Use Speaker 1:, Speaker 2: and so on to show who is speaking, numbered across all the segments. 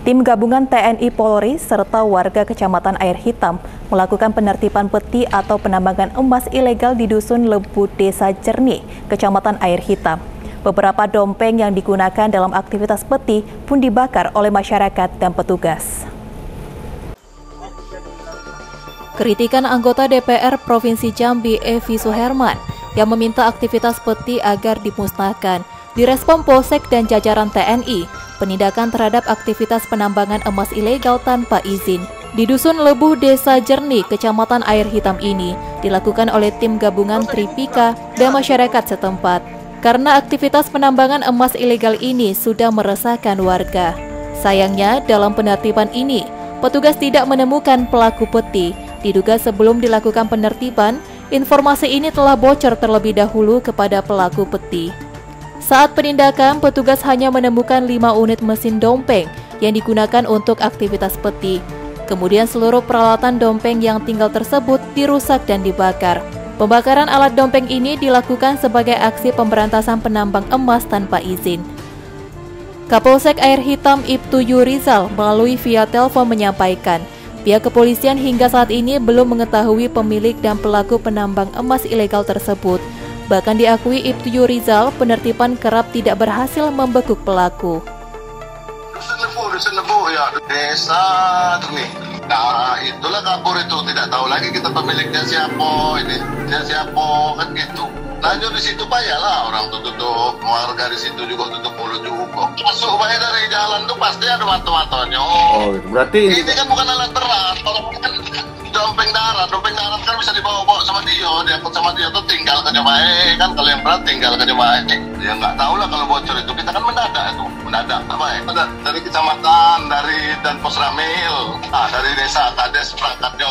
Speaker 1: Tim gabungan TNI Polri serta warga Kecamatan Air Hitam melakukan penertiban peti atau penambangan emas ilegal di Dusun Lebu, Desa Jernih, Kecamatan Air Hitam. Beberapa dompeng yang digunakan dalam aktivitas peti pun dibakar oleh masyarakat dan petugas. Kritikan anggota DPR Provinsi Jambi Evi Suherman yang meminta aktivitas peti agar dimusnahkan direspon Polsek dan jajaran TNI. Penindakan terhadap aktivitas penambangan emas ilegal tanpa izin di Dusun Lebu, Desa Jernih, Kecamatan Air Hitam ini dilakukan oleh tim gabungan Tripika dan masyarakat setempat. Karena aktivitas penambangan emas ilegal ini sudah meresahkan warga. Sayangnya, dalam penertiban ini, petugas tidak menemukan pelaku peti. Diduga sebelum dilakukan penertiban, informasi ini telah bocor terlebih dahulu kepada pelaku peti. Saat penindakan, petugas hanya menemukan 5 unit mesin dompeng yang digunakan untuk aktivitas peti. Kemudian seluruh peralatan dompeng yang tinggal tersebut dirusak dan dibakar. Pembakaran alat dompeng ini dilakukan sebagai aksi pemberantasan penambang emas tanpa izin. Kapolsek Air Hitam Ibtu Yurizal melalui via telepon menyampaikan, pihak kepolisian hingga saat ini belum mengetahui pemilik dan pelaku penambang emas ilegal tersebut. Bahkan diakui Ibtu Yurizal, penertiban kerap tidak berhasil membekuk pelaku.
Speaker 2: Dusun Lebu ya, Desa Jernih. Nah, itulah kabur itu, tidak tahu lagi kita pemiliknya siapa, ini dia siapa, kan gitu. Lanjut di situ payahlah orang tutup, warga di situ juga tutup mulut juga. Masuk bayar dari jalan tuh pasti ada mata-matanya.
Speaker 3: Oh, berarti
Speaker 2: ini kan bukan alat berat, kalau kan dompeng darat kan bisa dibawa-bawa sama dia, diangkut sama dia tuh tinggal ke Jemaah, kan kalau yang berat tinggal ke Jemaah. Ya nggak tahu lah kalau bocor itu, kita kan mendadak apa ya, dari kecamatan, dari dan Pos Ramil, dari desa Kades perangkatnya.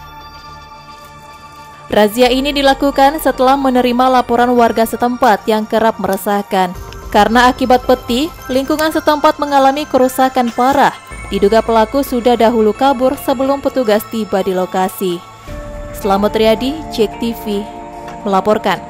Speaker 1: Razia ini dilakukan setelah menerima laporan warga setempat yang kerap meresahkan. Karena akibat peti, lingkungan setempat mengalami kerusakan parah. Diduga pelaku sudah dahulu kabur sebelum petugas tiba di lokasi. Selamat Riyadi, JEK TV, melaporkan.